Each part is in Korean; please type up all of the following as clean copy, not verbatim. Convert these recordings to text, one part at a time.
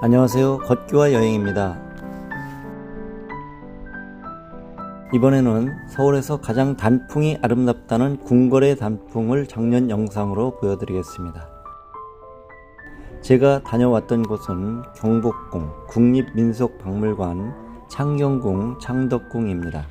안녕하세요. 걷기와 여행입니다. 이번에는 서울에서 가장 단풍이 아름답다는 궁궐의 단풍을 작년 영상으로 보여드리겠습니다. 제가 다녀왔던 곳은 경복궁, 국립민속박물관, 창경궁, 창덕궁입니다.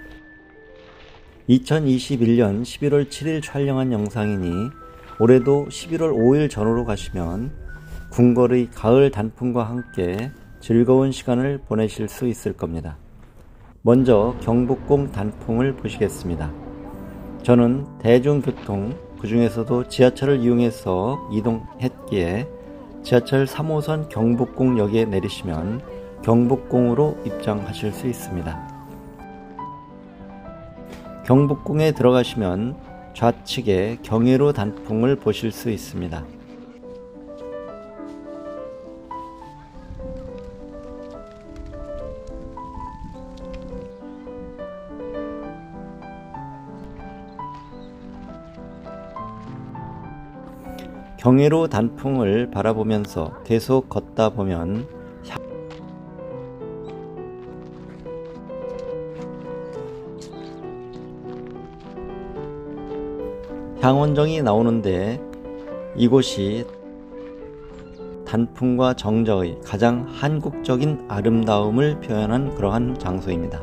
2021년 11월 7일 촬영한 영상이니 올해도 11월 5일 전후로 가시면 궁궐의 가을 단풍과 함께 즐거운 시간을 보내실 수 있을 겁니다. 먼저 경복궁 단풍을 보시겠습니다. 저는 대중교통, 그 중에서도 지하철을 이용해서 이동했기에 지하철 3호선 경복궁역에 내리시면 경복궁으로 입장하실 수 있습니다. 경복궁에 들어가시면 좌측에 경회로 단풍을 보실 수 있습니다. 경회로 단풍을 바라보면서 계속 걷다 보면 향원정이 나오는데 이곳이 단풍과 정자의 가장 한국적인 아름다움을 표현한 그러한 장소입니다.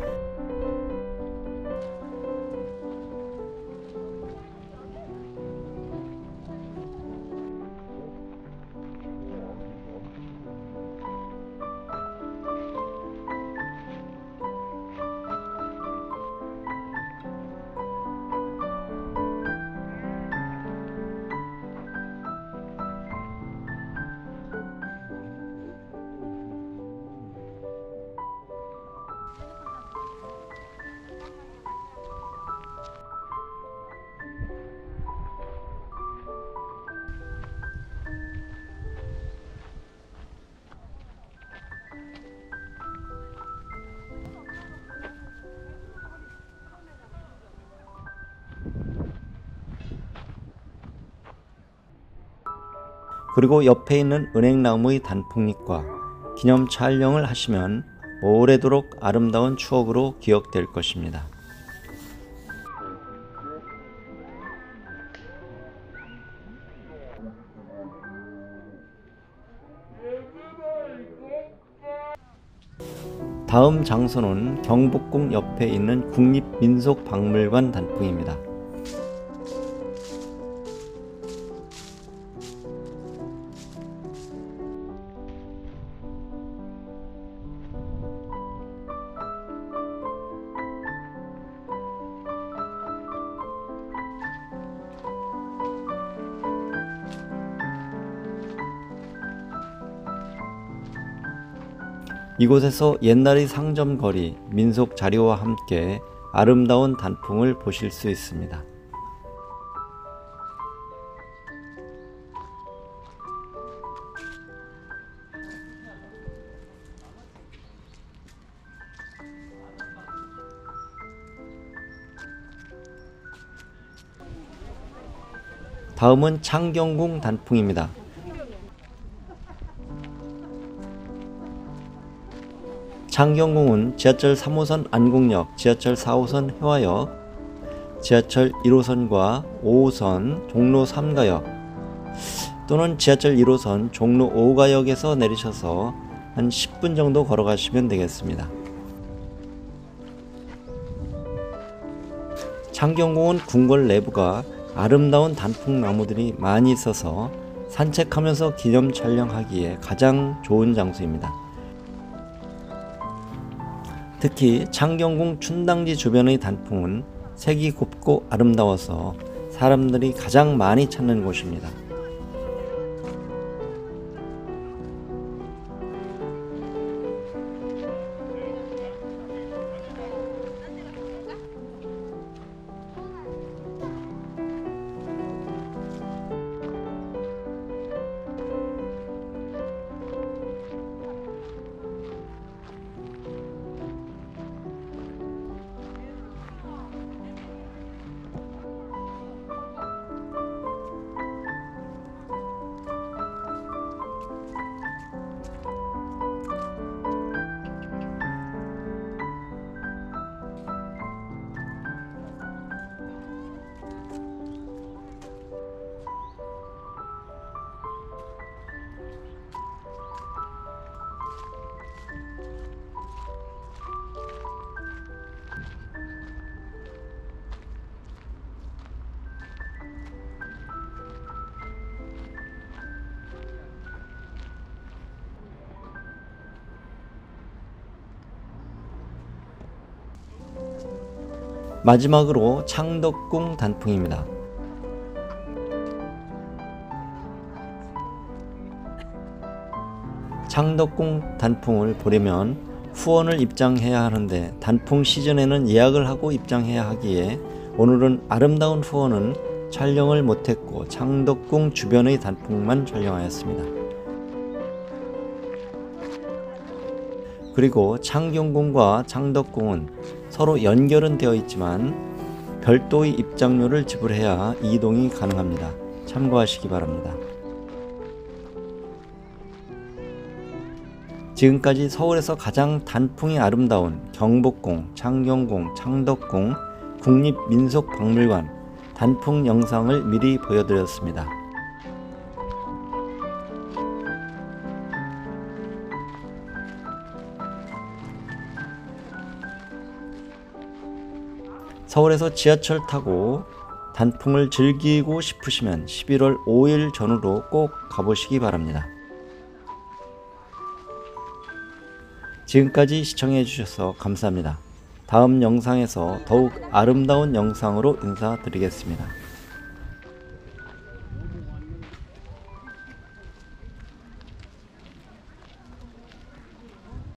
그리고 옆에 있는 은행나무의 단풍잎과 기념 촬영을 하시면 오래도록 아름다운 추억으로 기억될 것입니다. 다음 장소는 경복궁 옆에 있는 국립민속박물관 단풍입니다. 이곳에서 옛날의 상점거리, 민속 자료와 함께 아름다운 단풍을 보실 수 있습니다. 다음은 창경궁 단풍입니다. 창경궁은 지하철 3호선 안국역, 지하철 4호선 회화역, 지하철 1호선과 5호선 종로 3가역 또는 지하철 1호선 종로 5가역에서 내리셔서 한 10분 정도 걸어가시면 되겠습니다. 창경궁은 궁궐 내부가 아름다운 단풍나무들이 많이 있어서 산책하면서 기념 촬영하기에 가장 좋은 장소입니다. 특히 창경궁 춘당지 주변의 단풍은 색이 곱고 아름다워서 사람들이 가장 많이 찾는 곳입니다. 마지막으로 창덕궁 단풍입니다. 창덕궁 단풍을 보려면 후원을 입장해야 하는데 단풍 시즌에는 예약을 하고 입장해야 하기에 오늘은 아름다운 후원은 촬영을 못했고 창덕궁 주변의 단풍만 촬영하였습니다. 그리고 창경궁과 창덕궁은 서로 연결은 되어 있지만 별도의 입장료를 지불해야 이동이 가능합니다. 참고하시기 바랍니다. 지금까지 서울에서 가장 단풍이 아름다운 경복궁, 창경궁, 창덕궁, 국립민속박물관 단풍 영상을 미리 보여드렸습니다. 서울에서 지하철 타고 단풍을 즐기고 싶으시면 11월 5일 전후로 꼭 가보시기 바랍니다. 지금까지 시청해 주셔서 감사합니다. 다음 영상에서 더욱 아름다운 영상으로 인사드리겠습니다.